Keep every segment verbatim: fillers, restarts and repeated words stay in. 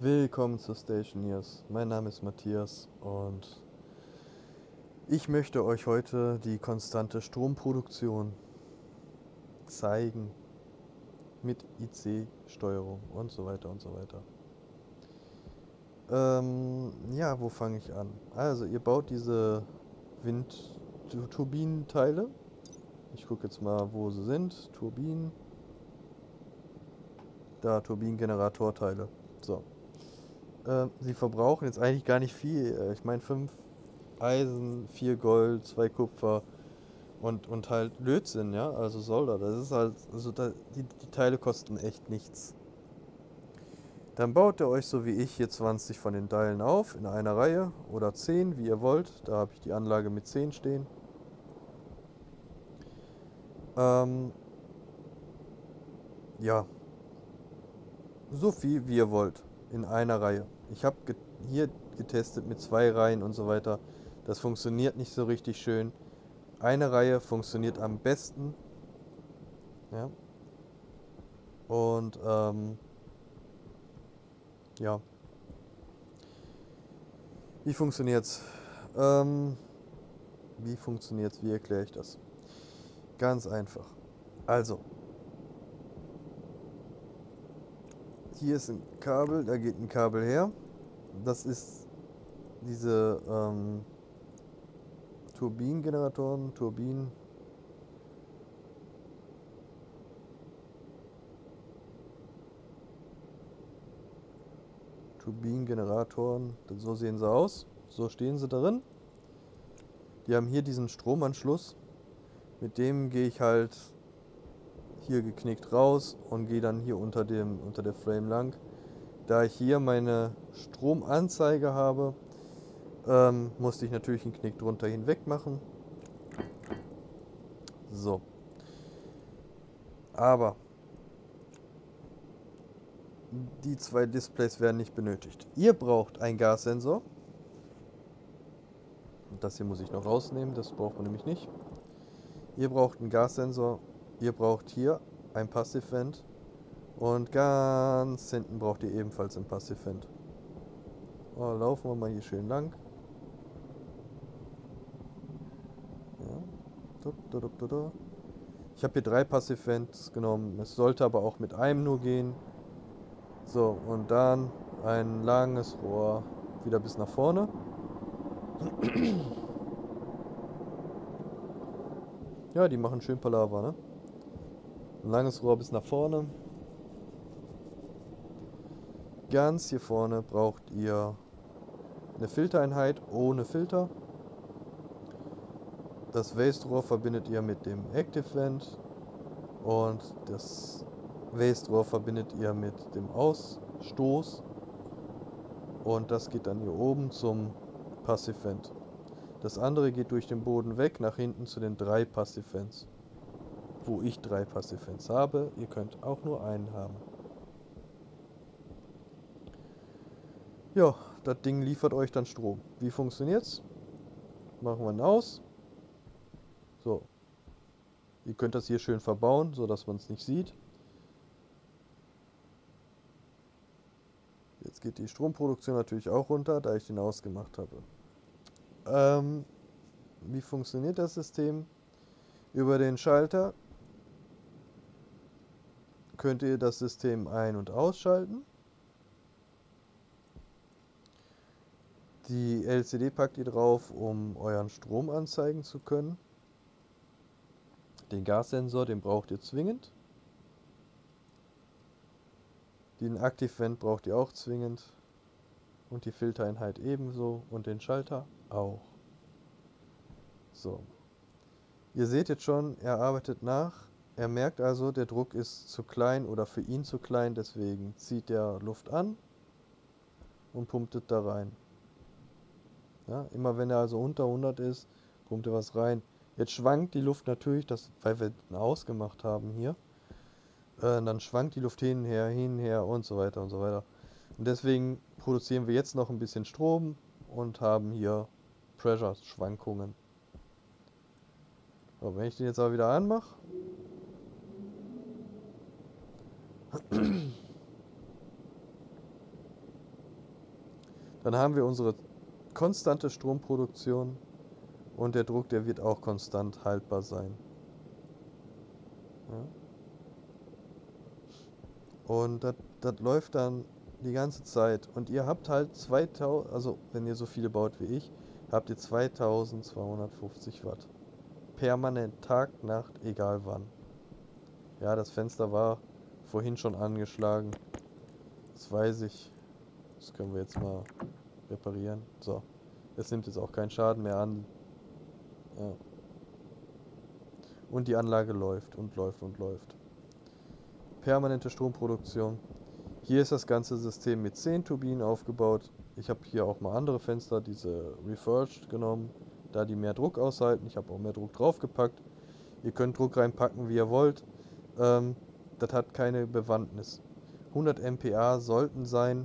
Willkommen zu Stationeers. Mein Name ist Matthias und ich möchte euch heute die konstante Stromproduktion zeigen mit I C-Steuerung und so weiter und so weiter. Ähm, ja, wo fange ich an? Also, ihr baut diese Windturbinenteile. Ich gucke jetzt mal, wo sie sind. Turbinen. Da, Turbinengeneratorteile. So. Ähm, sie verbrauchen jetzt eigentlich gar nicht viel. Äh, Ich meine, fünf Eisen, vier Gold, zwei Kupfer und, und halt Lötzinn, ja, also Solder. Das ist halt, also da, die, die Teile kosten echt nichts. Dann baut ihr euch so wie ich hier zwanzig von den Teilen auf in einer Reihe oder zehn, wie ihr wollt. Da habe ich die Anlage mit zehn stehen. Ähm, ja, so viel wie ihr wollt in einer Reihe. Ich habe ge hier getestet mit zwei Reihen und so weiter. Das funktioniert nicht so richtig schön. Eine Reihe funktioniert am besten. Ja. Und ähm, ja, wie funktioniert's? Ähm, wie funktioniert's? Wie erkläre ich das? Ganz einfach. Also, hier ist ein Kabel, da geht ein Kabel her. Das ist diese ähm, Turbinengeneratoren, Turbinen. Turbinengeneratoren, so sehen sie aus. So stehen sie darin. Die haben hier diesen Stromanschluss. Mit dem gehe ich halt hier geknickt raus und gehe dann hier unter dem unter der Frame lang. Da ich hier meine Stromanzeige habe, ähm, musste ich natürlich einen Knick drunter hinweg machen. So. Aber die zwei Displays werden nicht benötigt. Ihr braucht einen Gassensor. Das hier muss ich noch rausnehmen, das braucht man nämlich nicht. Ihr braucht einen Gassensor. Ihr braucht hier ein Passivvent. Und ganz hinten braucht ihr ebenfalls ein Passivvent. Oh, laufen wir mal hier schön lang. Ja. Ich habe hier drei Passivvents genommen. Es sollte aber auch mit einem nur gehen. So, und dann ein langes Rohr wieder bis nach vorne. Ja, die machen schön Palaver, ne? Ein langes Rohr bis nach vorne. Ganz hier vorne braucht ihr eine Filtereinheit ohne Filter. Das Waste-Rohr verbindet ihr mit dem Active Vent und das Waste-Rohr verbindet ihr mit dem Ausstoß und das geht dann hier oben zum Passive Vent. Das andere geht durch den Boden weg nach hinten zu den drei Passive Vents, wo ich drei Passive Vents habe. Ihr könnt auch nur einen haben. Ja, das Ding liefert euch dann Strom. Wie funktioniert's? Machen wir ihn aus. So. Ihr könnt das hier schön verbauen, so dass man es nicht sieht. Jetzt geht die Stromproduktion natürlich auch runter, da ich den ausgemacht habe. Ähm, wie funktioniert das System? Über den Schalter könnt ihr das System ein- und ausschalten. Die L C D packt ihr drauf, um euren Strom anzeigen zu können. Den Gassensor, den braucht ihr zwingend. Den Active Vent braucht ihr auch zwingend. Und die Filtereinheit ebenso. Und den Schalter auch. So. Ihr seht jetzt schon, er arbeitet nach. Er merkt also, der Druck ist zu klein oder für ihn zu klein. Deswegen zieht er Luft an und pumpt es da rein. Ja, immer wenn er also unter hundert ist, pumpt er was rein. Jetzt schwankt die Luft natürlich, das, weil wir ihn ausgemacht haben hier. Äh, dann schwankt die Luft hin, und her, hin, und her und so weiter und so weiter. Und deswegen produzieren wir jetzt noch ein bisschen Strom und haben hier Pressure-Schwankungen. So, wenn ich den jetzt aber wieder anmache, Dann haben wir unsere konstante Stromproduktion und der Druck, der wird auch konstant haltbar sein. Ja. Und das läuft dann die ganze Zeit. Und ihr habt halt zweitausend, also wenn ihr so viele baut wie ich, habt ihr zweitausendzweihundertfünfzig Watt. Permanent, Tag, Nacht, egal wann. Ja, das Fenster war vorhin schon angeschlagen. Das weiß ich. Das können wir jetzt mal reparieren. So. Es nimmt jetzt auch keinen Schaden mehr an. Ja. Und die Anlage läuft und läuft und läuft. Permanente Stromproduktion. Hier ist das ganze System mit zehn Turbinen aufgebaut. Ich habe hier auch mal andere Fenster, diese Refurbished genommen, da die mehr Druck aushalten. Ich habe auch mehr Druck draufgepackt. Ihr könnt Druck reinpacken, wie ihr wollt. Ähm, das hat keine Bewandtnis. hundert M P A sollten sein,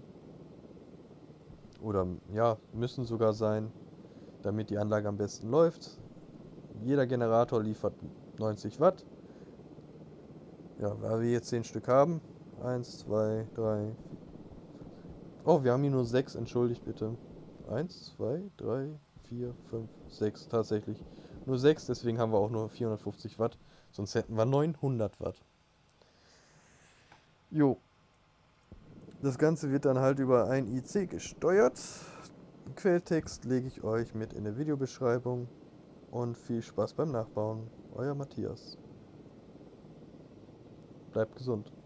oder ja, müssen sogar sein, damit die Anlage am besten läuft. Jeder Generator liefert neunzig Watt. Ja, weil wir jetzt zehn Stück haben. eins, zwei, drei. Oh, wir haben hier nur sechs, entschuldigt bitte. eins, zwei, drei, vier, fünf, sechs. Tatsächlich. Nur sechs, deswegen haben wir auch nur vierhundertfünfzig Watt. Sonst hätten wir neunhundert Watt. Jo. Das Ganze wird dann halt über ein I C gesteuert. Den Quelltext lege ich euch mit in der Videobeschreibung. Und viel Spaß beim Nachbauen. Euer Matthias. Bleibt gesund.